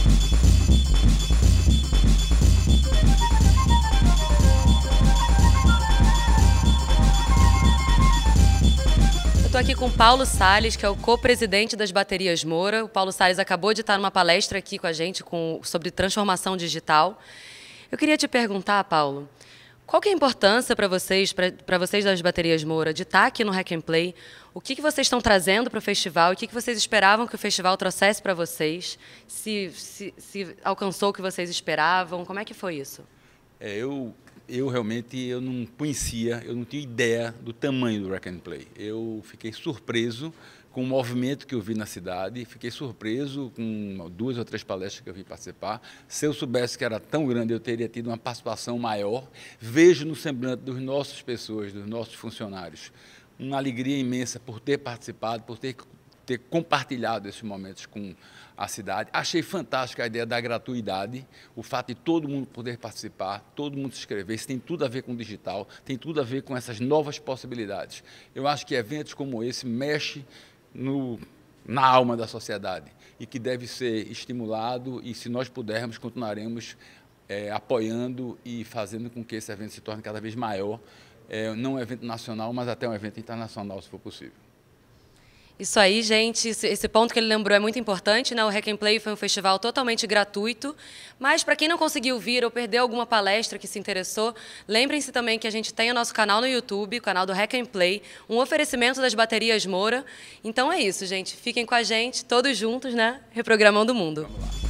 Estou aqui com o Paulo Salles, que é o co-presidente das Baterias Moura. O Paulo Salles acabou de estar numa palestra aqui com a gente sobre transformação digital. Eu queria te perguntar, Paulo, qual que é a importância para vocês das Baterias Moura, de estar aqui no Hack and Play? O que vocês estão trazendo para o festival? E o que vocês esperavam que o festival trouxesse para vocês? Se alcançou o que vocês esperavam? Como é que foi isso? Eu realmente não conhecia, eu não tinha ideia do tamanho do Hack and Play. Eu fiquei surpreso com o movimento que eu vi na cidade, fiquei surpreso com 2 ou 3 palestras que eu vi participar. Se eu soubesse que era tão grande, eu teria tido uma participação maior. Vejo no semblante dos nossos pessoas, dos nossos funcionários, uma alegria imensa por ter participado, por ter compartilhado esses momentos com a cidade. Achei fantástica a ideia da gratuidade, o fato de todo mundo poder participar, todo mundo se inscrever. Isso tem tudo a ver com o digital, tem tudo a ver com essas novas possibilidades. Eu acho que eventos como esse mexem na alma da sociedade e que deve ser estimulado, e se nós pudermos, continuaremos apoiando e fazendo com que esse evento se torne cada vez maior, não um evento nacional, mas até um evento internacional, se for possível. Isso aí, gente, esse ponto que ele lembrou é muito importante, né? O Hack and Play foi um festival totalmente gratuito, mas para quem não conseguiu vir ou perdeu alguma palestra que se interessou, lembrem-se também que a gente tem o nosso canal no YouTube, o canal do Hack and Play, um oferecimento das Baterias Moura. Então é isso, gente, fiquem com a gente, todos juntos, né? Reprogramando o mundo. Vamos lá.